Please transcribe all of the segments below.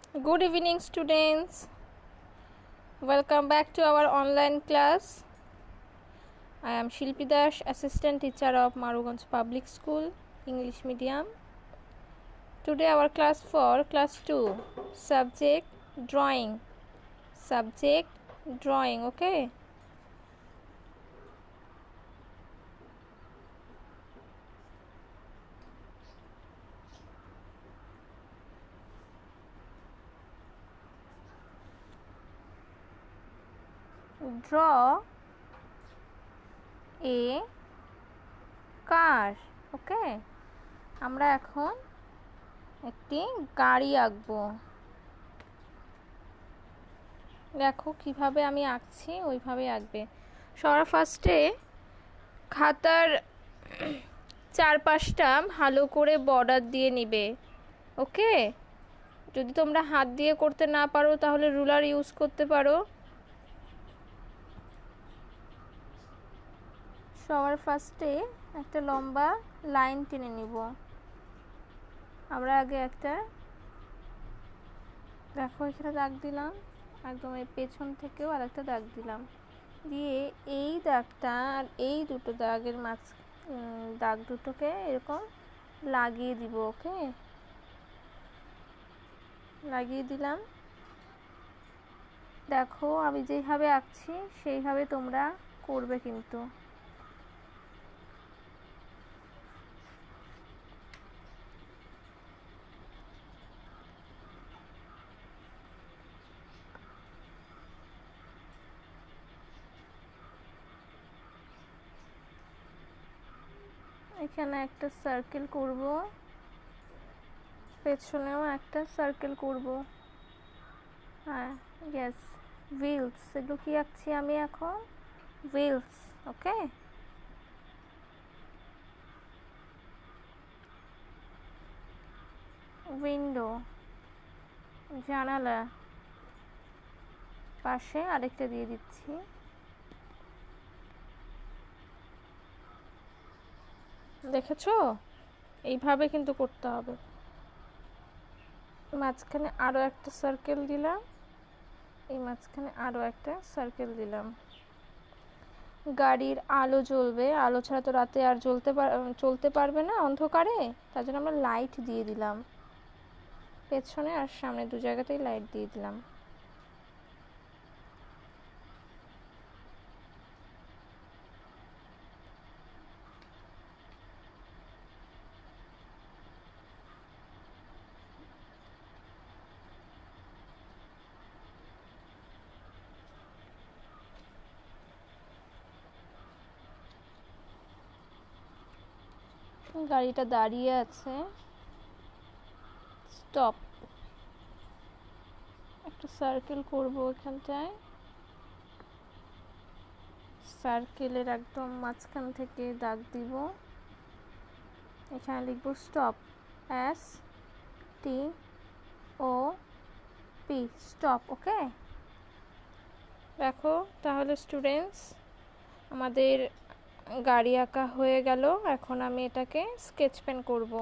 Good evening, students. Welcome back to our online class. I am Shilpi Dash, assistant teacher of Maruganj Public School, English medium. Today our class for class 2, subject drawing. Okay? Draw a car. ওকে, আমরা এখন একটি গাড়ি আঁকবো। দেখো কিভাবে আমি আঁকছি, ওইভাবে আঁকবে। সবার ফার্স্টে খাতার চারপাশটা ভালো করে বর্ডার দিয়ে নিবে। ওকে, যদি তোমরা হাত দিয়ে করতে না পারো তাহলে রুলার ইউজ করতে পারো। সবার ফার্স্টে একটা লম্বা লাইন টেনে নিব। আমরা আগে একটা, দেখো এখানে দাগ দিলাম, একদম এই পেছন থেকেও আর একটা দাগ দিলাম, দিয়ে এই দাগটা আর এই দুটো দাগের দাগ দুটোকে এরকম লাগিয়ে দিব। ওকে, লাগিয়ে দিলাম। দেখো আমি যেভাবে আঁকছি সেইভাবে তোমরা করবে কিন্তু। এখানে একটা সার্কেল করব, পেছনেও একটা সার্কেল করব। হ্যাঁ, ইয়েস, হুইলস। এগুলো কি আঁকছি আমি এখন? হুইলস। ওকে, উইন্ডো, জানালা, পাশে আরেকটা দিয়ে দিচ্ছি। দেখেছো, এইভাবে কিন্তু করতে হবে। মাঝখানে আরো একটা সার্কেল দিলাম, এই মাঝখানে আরো একটা সার্কেল দিলাম। গাড়ির আলো জ্বলবে, আলো ছাড়া তো রাতে আর চলতে পারবে না অন্ধকারে, তার জন্য আমরা লাইট দিয়ে দিলাম। পেছনে আর সামনে দু জায়গাতেই লাইট দিয়ে দিলাম। গাড়িটা দাঁড়িয়ে আছে, স্টপ। একটা সার্কেল করব এখানটায়, সার্কেলের একদম মাঝখান থেকে দাগ দিব। এখানে লিখব স্টপ, STOP, স্টপ। ওকে, দেখো তাহলে স্টুডেন্টস আমাদের গাড়ি আঁকা হয়ে গেল। এখন আমি এটাকে স্কেচ পেন করব।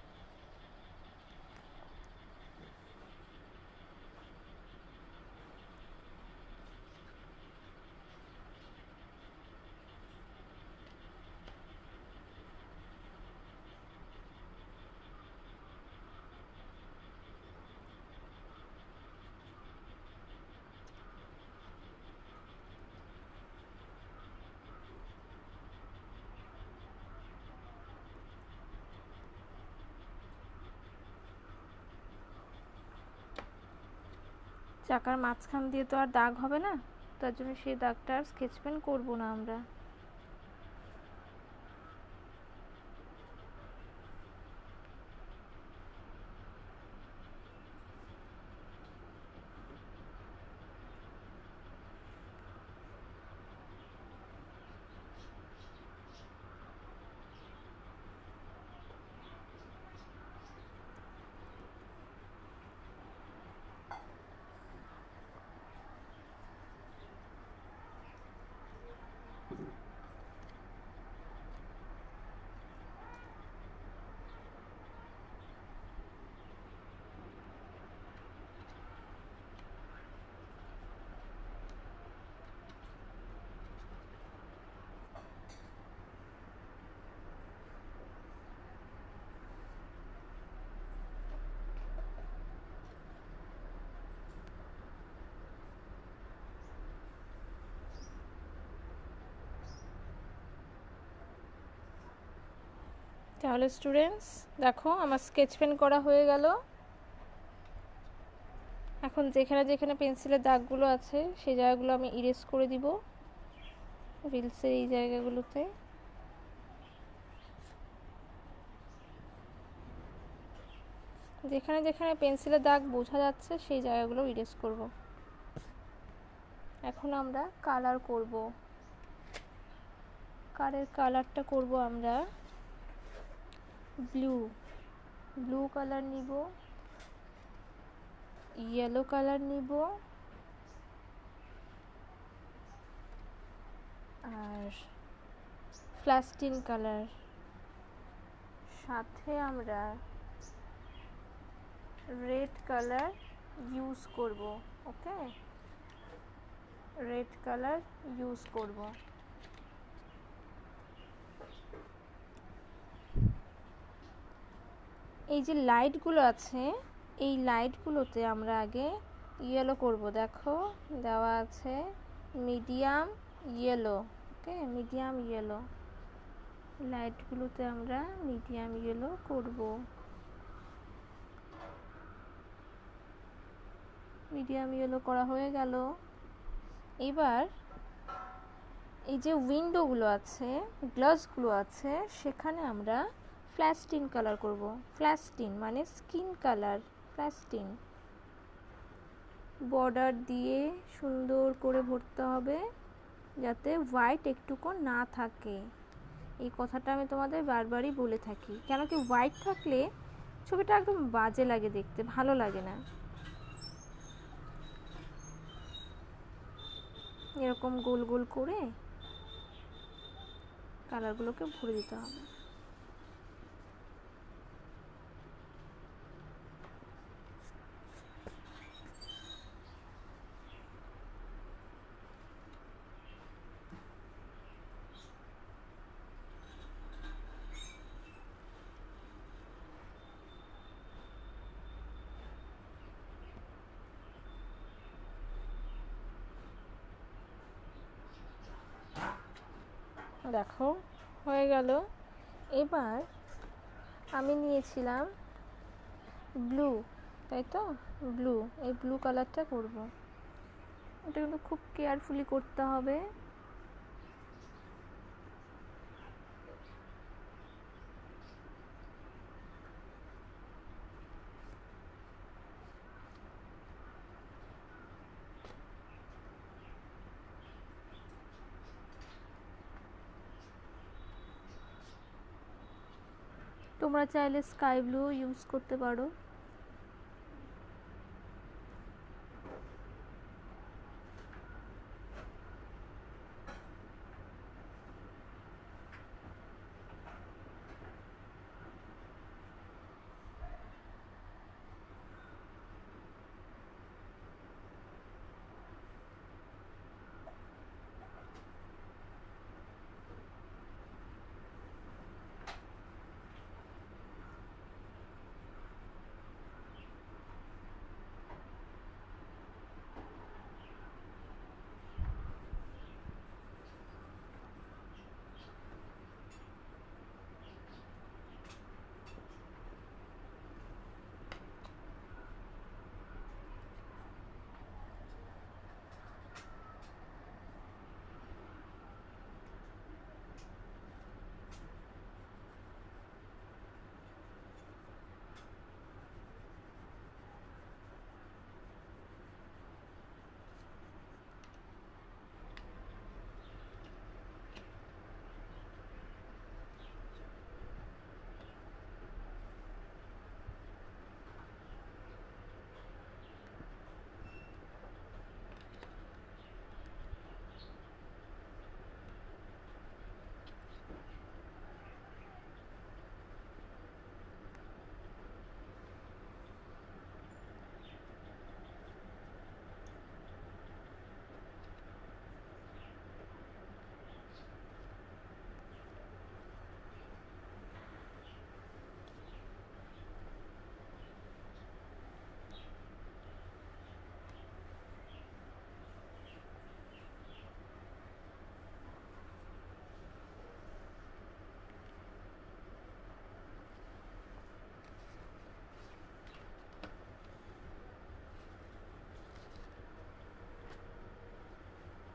চাকার মাঝখান দিয়ে তো আর দাগ হবে না, তার জন্য সেই দাগটা আর স্কেচ পেন করবো না আমরা। তাহলে স্টুডেন্টস দেখো আমার স্কেচ পেন করা হয়ে গেল। এখন যেখানে যেখানে পেন্সিলের দাগগুলো আছে সেই জায়গাগুলো আমি ইরেজ করে দিব রিলসের এই জায়গাগুলোতে। যেখানে যেখানে পেন্সিলের দাগ বোঝা যাচ্ছে সেই জায়গাগুলো ইরেজ করব। এখন আমরা কালার করব। কালারটা করব আমরা ব্লু কালার নিব, ইয়েলো কালার নিব, আর প্লাস্টিন কালার, সাথে আমরা রেড কালার ইউজ করব। ওকে, রেড কালার ইউজ করব। এই যে লাইটগুলো আছে এই লাইটগুলোতে আমরা আগে ইয়েলো করব। দেখো দেওয়া আছে medium yellow. Okay, medium yellow লাইটগুলোতে আমরা মিডিয়াম ইয়েলো করব। মিডিয়াম ইয়েলো করা হয়ে গেল। এবার এই যে উইন্ডোগুলো আছে, গ্লাসগুলো আছে, সেখানে আমরা প্লাস্টিন কালার করব। প্লাস্টিন মানে স্কিন কালার। প্লাস্টিন বর্ডার দিয়ে সুন্দর করে ভরতে হবে যাতে হোয়াইট একটুকু না থাকে। এই কথাটা আমি তোমাদের বারবারই বলে থাকি, কেন কি হোয়াইট থাকলে ছবিটা একদম বাজে লাগে দেখতে, ভালো লাগে না। এরকম গোল গোল করে কালারগুলোকে ভরে দিতে হবে। দেখো হয়ে গেল। এবার আমি নিয়েছিলাম ব্লু, তাই তো ব্লু, এই ব্লু কালারটা করব। এটা কিন্তু খুব কেয়ারফুলি করতে হবে। তোমরা চাইলে স্কাই ব্লু ইউজ করতে পারো।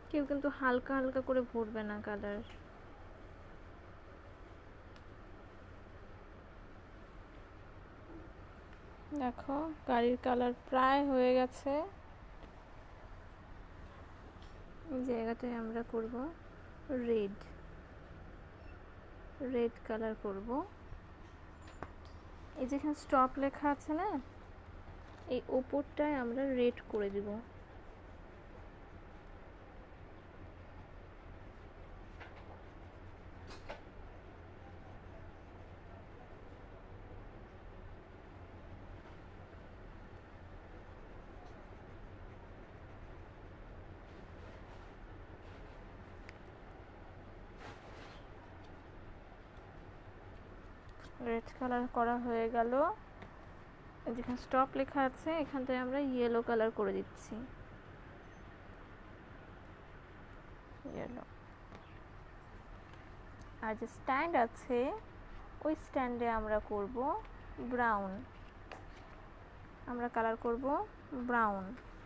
কেউ কিন্তু হালকা হালকা করে ভরবে না কালার। দেখো গাড়ির কালার প্রায় হয়ে গেছে। এই জায়গাটায় আমরা করব রেড কালার করব। এই যেখানে স্টপ লেখা আছে না, এই ওপরটায় আমরা রেড করে দিব। রেড কালার করা হয়ে গেল। যেখানে স্টপ লেখা আছে এখানটায় আমরা ইয়েলো কালার করে দিচ্ছি, ইয়েলো। আর যে স্ট্যান্ড আছে ওই স্ট্যান্ডে আমরা করব ব্রাউন, আমরা কালার করব ব্রাউন।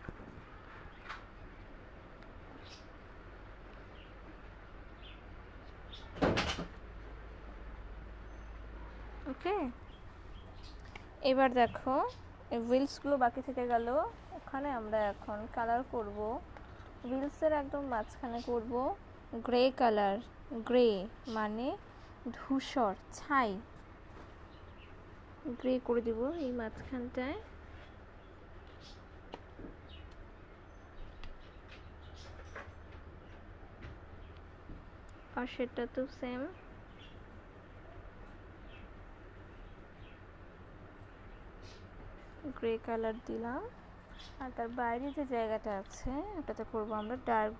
ওকে, এবার দেখো এই হুইলসগুলো বাকি থেকে গেল, ওখানে আমরা এখন কালার করব। হুইলসের একদম মাঝখানে করব গ্রে কালার। গ্রে মানে ধূসর ছাই, গ্রে করে দিব এই মাঝখানটায়। আর সেটা তো সেম। গ্রে কালার দিলাম। আর তার বাইরে যে জায়গাটা আছে ওটাতে করব আমরা ডার্ক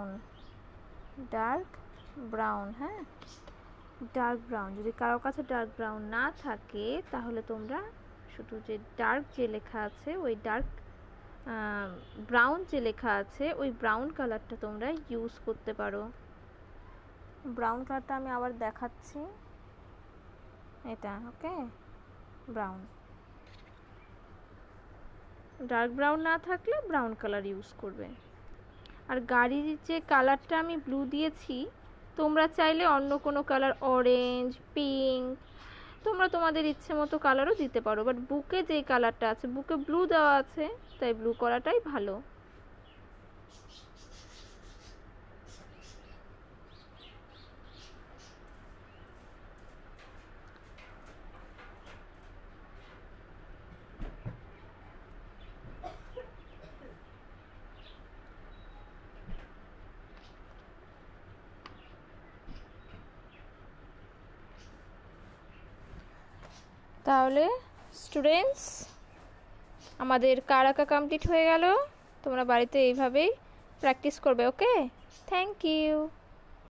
ব্রাউন। হ্যাঁ, ডার্ক ব্রাউন। যদি কারো কাছে ডার্ক ব্রাউন না থাকে তাহলে তোমরা শুধু যে ডার্ক যে লেখা আছে ওই ডার্ক ব্রাউন যে লেখা আছে ওই ব্রাউন কালারটা তোমরা ইউজ করতে পারো। ব্রাউন কালারটা আমি আবার দেখাচ্ছি, এটা ওকে ব্রাউন। ডার্ক ব্রাউন না থাকলে ব্রাউন কালার ইউজ করবে। আর গাড়ির যে কালারটা আমি ব্লু দিয়েছি, তোমরা চাইলে অন্য কোনো কালার, অরেঞ্জ, পিঙ্ক, তোমরা তোমাদের ইচ্ছে মতো কালারও দিতে পারো। বাট বুকে যেই কালারটা আছে, বুকে ব্লু দেওয়া আছে, তাই ব্লু করাটাই ভালো। তাহলে স্টুডেন্টস, আমাদের কার আঁকা কমপ্লিট হয়ে গেল। তোমরা বাড়িতে এইভাবেই প্র্যাকটিস করবে। Okay, thank you.